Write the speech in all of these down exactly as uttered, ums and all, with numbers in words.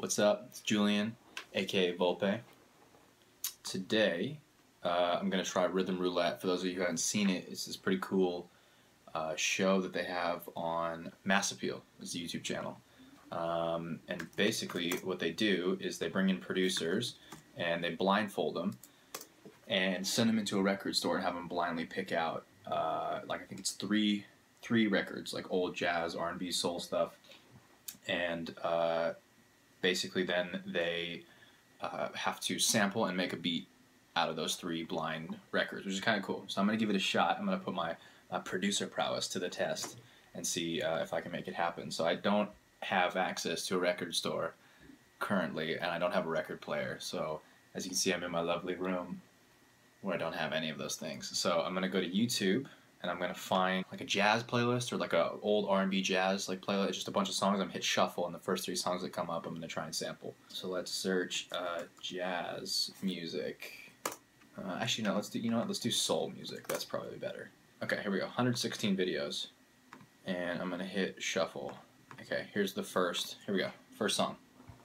What's up? It's Julian, aka Volpe. Today, uh, I'm going to try Rhythm Roulette. For those of you who haven't seen it, it's this pretty cool uh, show that they have on Mass Appeal, it's a YouTube channel. Um, and basically what they do is they bring in producers and they blindfold them and send them into a record store and have them blindly pick out, uh, like I think it's three, three records, like old jazz, R and B, soul stuff. And uh, basically then they uh, have to sample and make a beat out of those three blind records, which is kind of cool. So I'm going to give it a shot. I'm going to put my uh, producer prowess to the test and see uh, if I can make it happen. So I don't have access to a record store currently, and I don't have a record player. So as you can see, I'm in my lovely room where I don't have any of those things. So I'm going to go to YouTube and I'm going to find like a jazz playlist or like a old R and B jazz like playlist, just a bunch of songs. I'm hit shuffle, and the first three songs that come up I'm going to try and sample. So let's search uh, jazz music. Uh, actually no, let's do, you know what, let's do soul music. That's probably better. Okay, here we go. one hundred sixteen videos. And I'm going to hit shuffle. Okay, here's the first. Here we go. First song.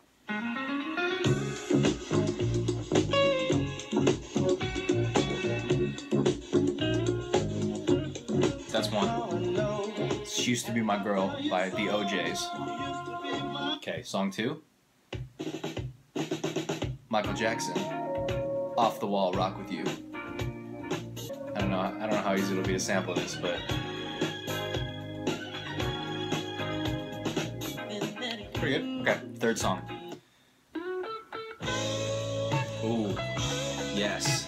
That's one. She Used to Be My Girl by the O Js. Okay, song two. Michael Jackson. Off the Wall, Rock With You. I don't know. I don't know how easy it'll be to sample this, but pretty good. Okay, third song. Ooh, yes.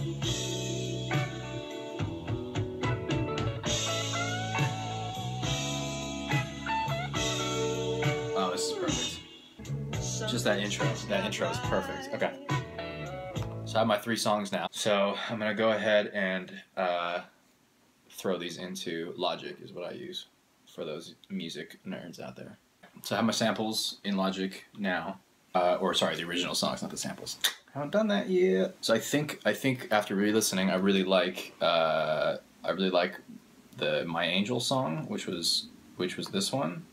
Oh, this is perfect. Just that intro. That intro is perfect. Okay. So I have my three songs now. So I'm gonna go ahead and uh, throw these into Logic, is what I use for those music nerds out there. So I have my samples in Logic now, uh, or sorry, the original songs, not the samples. I haven't done that yet. So I think I think after re-listening, I really like uh, I really like the My Angel song, which was which was this one.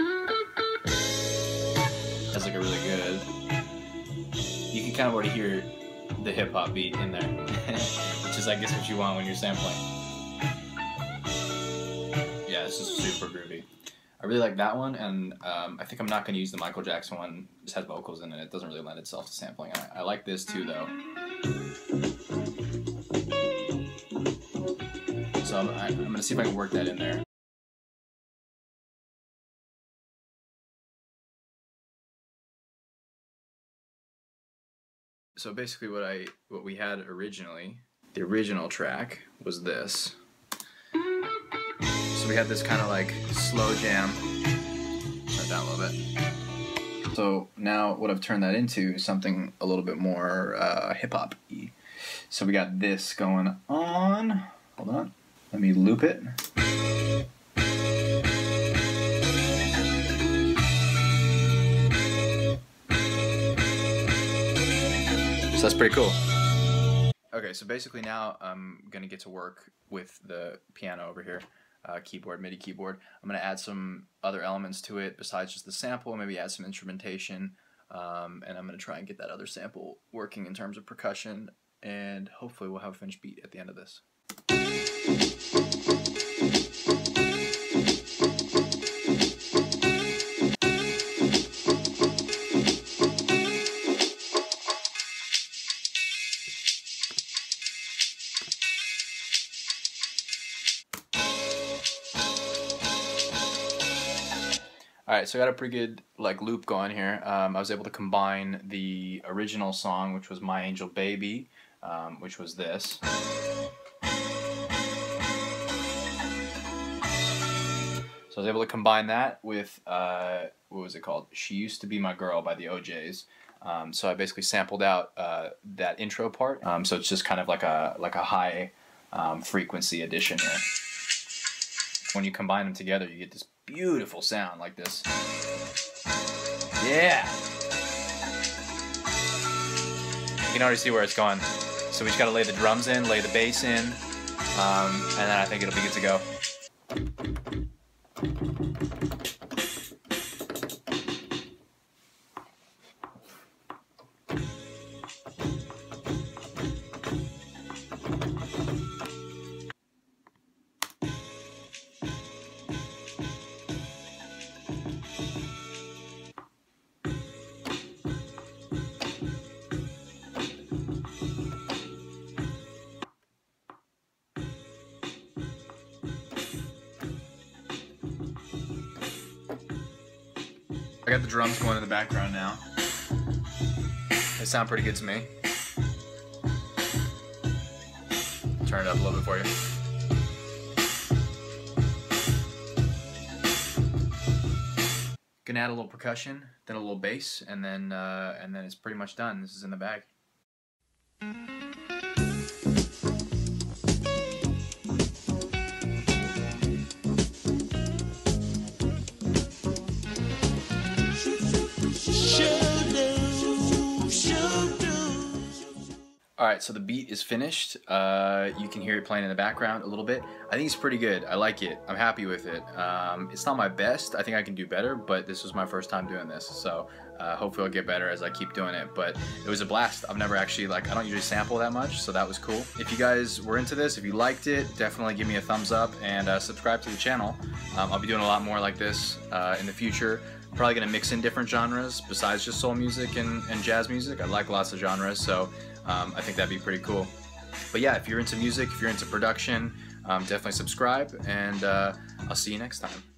That's like a really good. You can kind of already hear the hip hop beat in there, which is I guess what you want when you're sampling. Yeah, this is super groovy. I really like that one, and um, I think I'm not going to use the Michael Jackson one. It just has vocals in it. It doesn't really lend itself to sampling. I, I like this too, though. So I'm, I, I'm going to see if I can work that in there. So basically what I what we had originally, the original track was this. So we had this kind of like slow jam. Turn it down a little bit. So now what I've turned that into is something a little bit more uh, hip-hop-y. So we got this going on. Hold on. Let me loop it. So that's pretty cool. Okay, so basically now I'm going to get to work with the piano over here. Uh, keyboard, MIDI keyboard. I'm going to add some other elements to it besides just the sample, maybe add some instrumentation, um, and I'm going to try and get that other sample working in terms of percussion, and hopefully we'll have a finished beat at the end of this. Alright, so I got a pretty good like loop going here. Um, I was able to combine the original song, which was My Angel Baby, um, which was this. So I was able to combine that with, uh, what was it called? She Used to Be My Girl by the O Js. Um, so I basically sampled out uh, that intro part. Um, so it's just kind of like a, like a high um, frequency addition here. When you combine them together, you get this beautiful sound like this. Yeah! You can already see where it's going. So we just gotta lay the drums in, lay the bass in, um, and then I think it'll be good to go. I got the drums going in the background now. They sound pretty good to me. Turn it up a little bit for you. Gonna add a little percussion, then a little bass, and then uh, and then it's pretty much done. This is in the bag. Alright, so the beat is finished. Uh, you can hear it playing in the background a little bit. I think it's pretty good. I like it. I'm happy with it. Um, it's not my best. I think I can do better, but this was my first time doing this. So uh, hopefully I'll get better as I keep doing it. But it was a blast. I've never actually, like, I don't usually sample that much, so that was cool. If you guys were into this, if you liked it, definitely give me a thumbs up and uh, subscribe to the channel. Um, I'll be doing a lot more like this uh, in the future. Probably going to mix in different genres besides just soul music and, and jazz music. I like lots of genres, so um, I think that'd be pretty cool. But yeah, if you're into music, if you're into production, um, definitely subscribe, and uh, I'll see you next time.